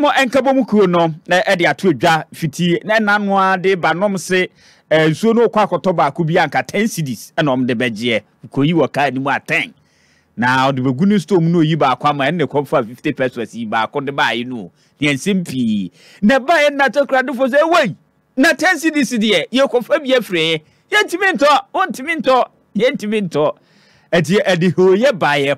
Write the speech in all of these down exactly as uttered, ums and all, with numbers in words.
mo enkabo mu kuo no na e de ato dwa fiti na nanoa de ba nom se nsuo no kwa akoto ba ko bi anka ten cedis e nom de beje ko yi wo ka ni mu aten na o de begunu storm no yi ba kwa ma en ne ko fa fifty pesos yi ba ko de ba yi no ne nsimpi na ba en na to krado fo say wey na ten cedis de ye ko fa bi afre ye ntiminto on ntiminto ye ntiminto eti edi ho ye ba ye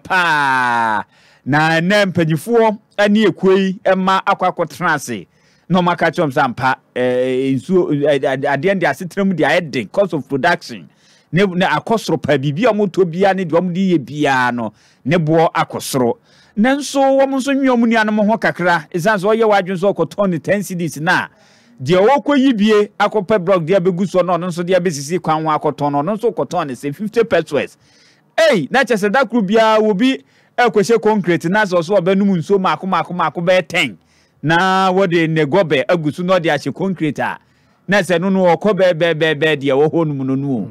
pa na na mpanyifo ani ekoi ema akwakotra ase no maka chom sampa eh nsu ade ndi asetram di ayedin cost of production ne ne akosoro pa bibia moto bia ne de omdi ye bia no ne bo akosoro nanso wom nso nwom nuanom ho kakra isanso oye wadwun so okoton ne ten cedis na de okoyi bie akopa block de abeguso no no nso de abesisi kwan ho akoton no nso okoton ne say fifty pesos eh na chese da kru bia obi ekwese concrete na so so obenum nso mako mako mako be ten na wode negobe agusu no de ache concrete a na se no no okobe be be be de wo honum no no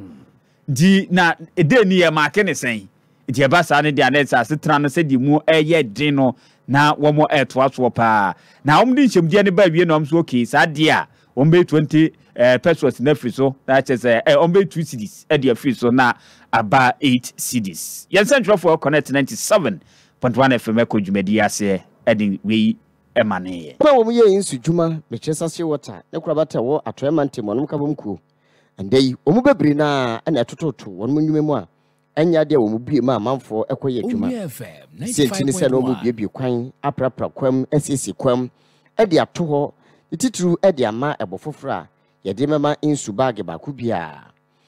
di na ede ni ye make ne sen di e ba sa ne de anet asetra no se di mu eye din no na wo mo eto aso pa na om di nchemdi ne ba wie no om so okay sa de a om be twenty eh pesos na free so that is eh om be two cedis e de free so na aba eight cedis yen central for connect ninety-seven point one F M ko dwumadi ase edin we emane kwa wo ye insu dwuma me Sachet water ne kura bata wo atoema ntem onom ka bomku andai omu bebiri na ana atototo won munwume mu a anya de wo mu bie ma manfo ekoye dwuma sentini se no mu bie bie kwan aprapra kwam asisi kwam e de ato ho titru e de ama ebofofra ye de mema insu bag ba ku bia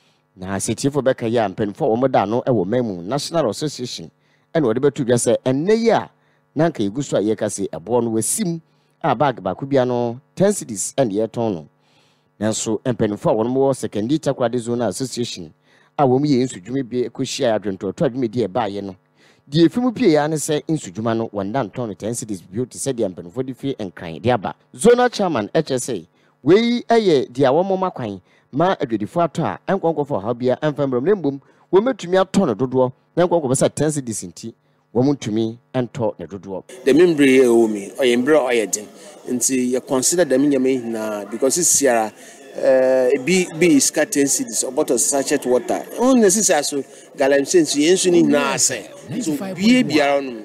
na setifo beka ya mpenfo wo moda no e wo memu National Association ene wo de betu bia se enne ya na nka igusu aye kase ebo no wasim a bag ba ku bia no ten cedis and ye ton no nanso mpenfo wo mo secondary takwade zone association a wo mu ye insu dwuma bi ekohia adwento to adwuma di e ba ye no di efimu pie ya ne se insu dwuma no wanda ton ten cedis beauty se di mpenfo di fi enkran di aba zonal chairman H S A we eye di awo mo makwan ma adwedifo ato a enkonkofo ha bia emfambram nembom wo metumi ato no dodo na enkonkofo besa ten cedis nti wo mutumi ento ne dodo the membre e o mi oyembre oyedin nti you consider them nyame na because it's here uh b b is cut ten cedis about a sachet water on necessary so galam sense yensu ni na ase so bie biara no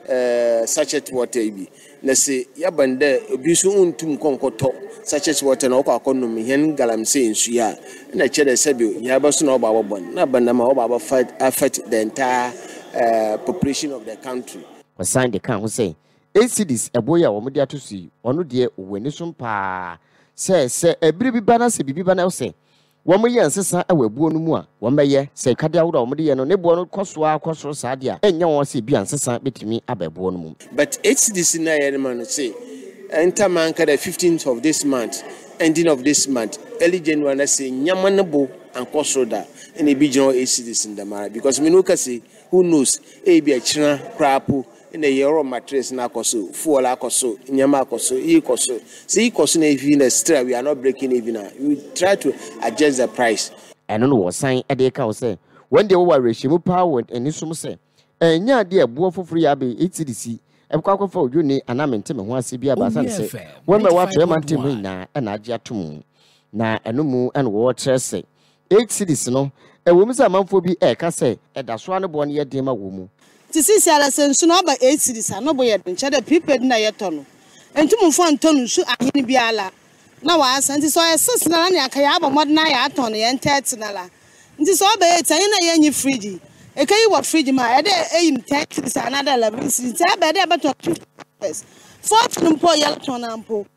uh sachet water bi na se yabande obi so untum konkoto sachet water na okwa konum hen galam sense ya na chere sebi yaba so na oba babon na banda ma oba ba fight affect the entire uh, population of the country we sign the can who say eight cedis eboya wo mudi atosi ono de owani so mpa se se ebiri bi bana se bibi bana se wo mo ye nsesa awabuo no mu a wo meye se kade awura wo mudi ye no ne bo no koso a koso sa de a enya wo se bi ansesa betimi ababuo no mu but eight cedis na ye man say enter man ka the fifteenth of this month ending of this month early January na say nyamanebo and koso da and e bi jono eight cedis in the mara because me no ka say who knows e bi a chira krapo in the euro mattress na koso fuel akoso nyama akoso e koso see koso na even the stra we are not breaking even we try to adjust the price and no was sign e dey ka say when they were rehemu power and nisum say enya de ebo foforo ya be eight cedis e kwa akwa ojo ni anamente me ho ase bia ba san say when me wa to mantem na na age atom na enomu en wo trese eight cedis no e wo mi say manfo bi e ka say e da so ane bo ne ye den ma wo mu tisisi ala sensu no ba eight cedis no boye nche de prepaid na yeto no entum fo antonu su ahini biala na wa asanti so six na na aka ya ba mod na ya aton ye thirty na la nti so ba eight ani na ye nyi fridge e kai wa fridge ma e de eyim ten cedis another eleven cedis e ba de ba to forty no po ye ton na po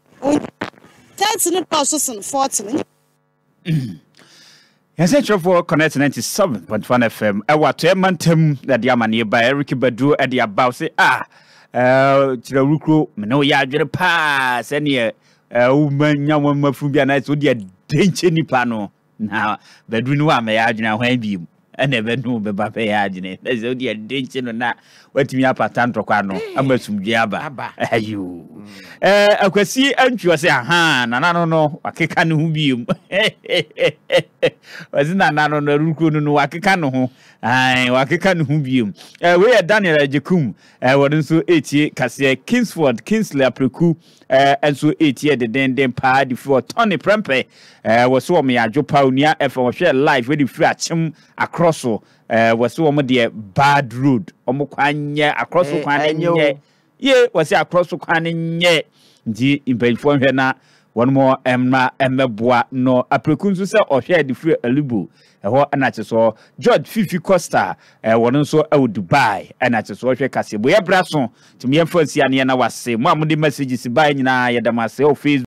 thirty no po so forty Yes, Central for Connect ninety-seven point one F M. I want to mantem that the amani by Eric Badu at the about say ah uh Chirukro no ya jere pass any uh woman yawan from be nice with your danger ni pano. Now Badu no am ya jina when be and never knew the Baba Yagine. There's only a danger no na what me up at Tantrocano. I'm a some jabba. You. I could see and you say, aha, and I don't know, I can't who be you. Wasn't that none on the Ruku no Wakikano? I Wakikan who be you. We are Daniel Jacum, I wouldn't so eighty, Cassia Kingsford, Kingsley Apreku, and so eighty the den den pa before Tony Prempe was so me a Jopa F or share life with the fratchum across so was so my bad road. Omoquanya across the quan ye was across the quan ye. G in Belfort Hena. One more Emma Emma Bois no Aprekunsu or share the free Alubu. A what an so George Fifi Costa, a one so out Dubai, and at so Cassie. We are Brasson to me first Yanna was say, Mamma the messages by Nina Yadamase or Facebook.